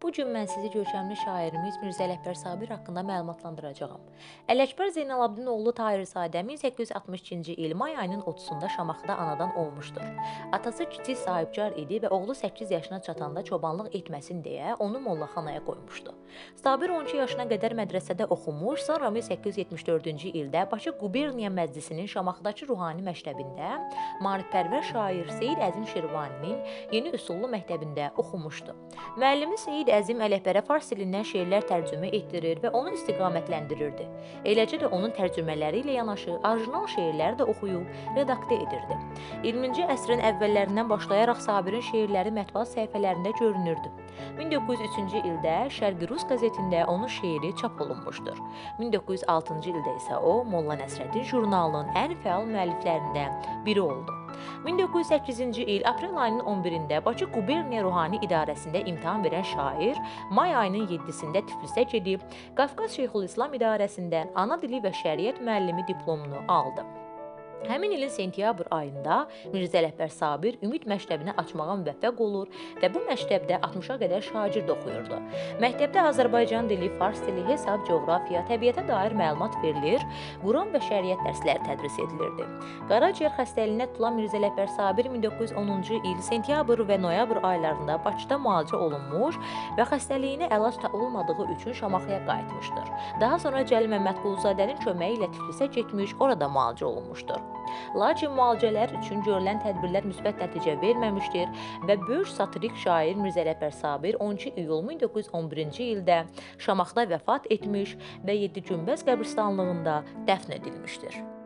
Bu gün mən sizi görkəmli şairimiz Mirzə Ələkbər Sabir haqqında məlumatlandıracağam. Ələkbər Zeynalabdin oğlu Tahirzadə 1862-ci il may ayının 30-da Şamaxıda anadan olmuşdur. Atası kiçik sahibkar idi və oğlu 8 yaşına çatanda çobanlıq etməsin deyə onu mollaxanaya qoymuşdu. Sabir 12 yaşına qədər mədrəsədə oxumuş, sonra 1874-cü ildə Bakı Quberniya Məclisinin Şamaxıdakı ruhani məktəbində maarifpərvər şair Seyid Əzim Şirvaninin yeni üsullu məktəbində oxumuşdu. Müəllimi Seyid Əzim Ələkbərə fars dilindən şeirlər tərcümə etdirir və onu istiqamətləndirirdi. Eləcə də onun tərcümələri ilə yanaşı orijinal şeirləri də oxuyub, redaktə edirdi. 20-ci əsrin əvvəllərindən başlayaraq Sabirin şeirləri mətbuat səhifələrində görünürdü. 1903-cü ildə Şərqi Rus qəzetində onun şeiri çap olunmuşdur. 1906-cı ildə isə o, Molla Nəsrəddin jurnalının ən fəal müəlliflərindən biri oldu. 1908-ci il aprel ayının 11-də Bakı Quberniya Ruhani İdarəsində imtahan verən şair may ayının 7-sində Tiflisə gedib, Qafqaz Şeyxülislam İdarəsindən ana dili və şəriət müəllimi diplomunu aldı. Həmin ilin sentyabr ayında Mirzə Ələkbər Sabir Ümid məktəbini açmağa müvəffəq olur və bu məktəbdə 60-a qədər şagird oxuyurdu. Məktəbdə Azərbaycan dili, fars dili, hesab, coğrafiya, təbiətə dair məlumat verilir, Quran və şəriət dərsləri tədris edilirdi. Qaraciyər xəstəliyinə tutulan Mirzə Ələkbər Sabir 1910-cu il sentyabr və noyabr aylarında Bakıda müalicə olunmuş və xəstəliyinə əlac olmadığı üçün Şamaxıya qayıtmışdır. Daha sonra Cəlil Məmmədquluzadənin köməyi ilə Tiflisə getmiş, orada müalicə olunmuşdur. Lakin müalicələr üçün görülən tədbirlər müsbət nəticə verməmişdir və böyük satirik şair Mirzə Ələkbər Sabir 12 iyul 1911-ci ildə Şamaxıda vəfat etmiş və 7 Günbəz qəbristanlığında dəfn edilmişdir.